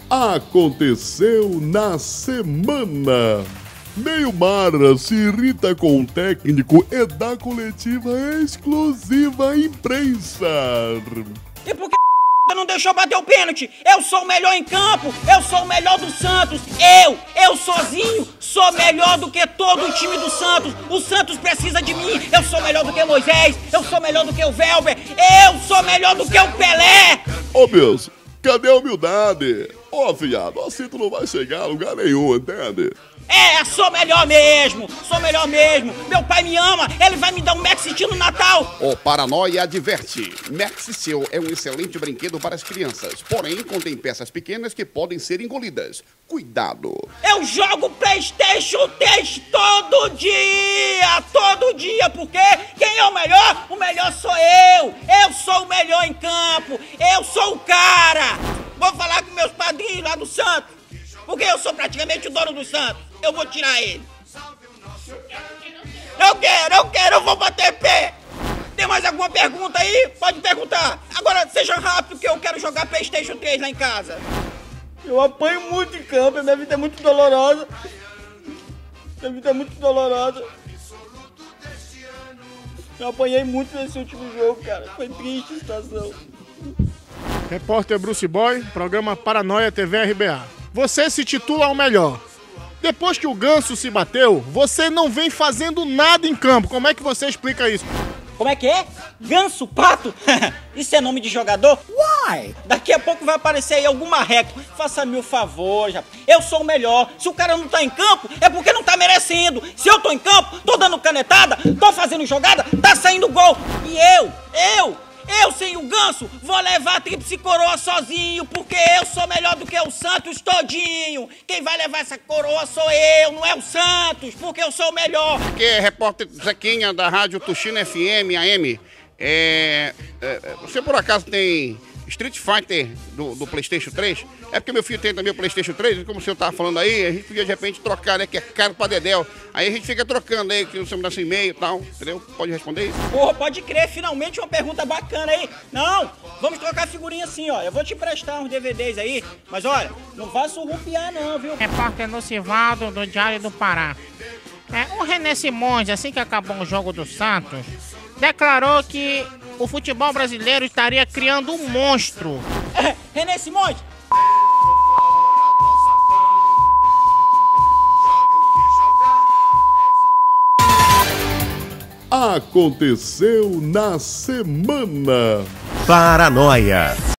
Aconteceu na semana. Neymar se irrita com o técnico e dá coletiva exclusiva à imprensa. E por que não deixou bater o pênalti? Eu sou o melhor em campo, eu sou o melhor do Santos. Eu sozinho sou melhor do que todo o time do Santos. O Santos precisa de mim. Eu sou melhor do que Moisés, eu sou melhor do que o Velber, eu sou melhor do que o Pelé. Ô Deus, cadê a humildade? Ô viado, assim tu não vai chegar a lugar nenhum, entende? Sou melhor mesmo, sou melhor mesmo. Meu pai me ama, ele vai me dar um Maxi no Natal. O Paranoia adverte. Maxi Seu é um excelente brinquedo para as crianças, porém contém peças pequenas que podem ser engolidas. Cuidado. Eu jogo PlayStation 3 todo dia, porque quem é o melhor? O melhor sou eu. Eu sou o melhor em campo, eu sou o cara. Vou falar com meus padrinhos lá do Santos, porque eu sou praticamente o dono do Santos. Eu vou tirar ele. Eu quero, eu vou bater pé. Tem mais alguma pergunta aí? Pode perguntar. Agora seja rápido que eu quero jogar PlayStation 3 lá em casa. Eu apanho muito em campo, minha vida é muito dolorosa. Eu apanhei muito nesse último jogo, cara. Foi triste a situação. Repórter Bruce Boy, programa Paranoia TV RBA. Você se titula o melhor. Depois que o Ganso se bateu, você não vem fazendo nada em campo. Como é que você explica isso? Como é que é? Ganso, pato? Isso é nome de jogador? Why? Daqui a pouco vai aparecer aí algum marreco. Faça-me o favor, já. Eu sou o melhor. Se o cara não tá em campo, é porque não tá merecendo. Se eu tô em campo, tô dando canetada, tô fazendo jogada, tá saindo gol. E eu sem o Ganso, vou levar a tríplice coroa sozinho, porque eu sou melhor do que o Santos todinho. Quem vai levar essa coroa sou eu, não é o Santos, porque eu sou o melhor. Aqui é repórter Zequinha da rádio Tuxina FM AM. Você por acaso tem Street Fighter do PlayStation 3? É porque meu filho tem também o PlayStation 3, como o senhor tava falando aí, a gente podia de repente trocar, né, que é caro pra dedéu. Aí a gente fica trocando aí, que o senhor me dá seu e-mail e tal, entendeu? Pode responder isso? Porra, pode crer, finalmente uma pergunta bacana aí. Não, vamos trocar figurinha assim, ó. Eu vou te emprestar uns DVDs aí, mas olha, não vá surrupiar não, viu? Repórter Lucivaldo, do Diário do Pará. O René Simões, assim que acabou o jogo do Santos, declarou que o futebol brasileiro estaria criando um monstro. René Simões! Aconteceu na semana. Paranoia.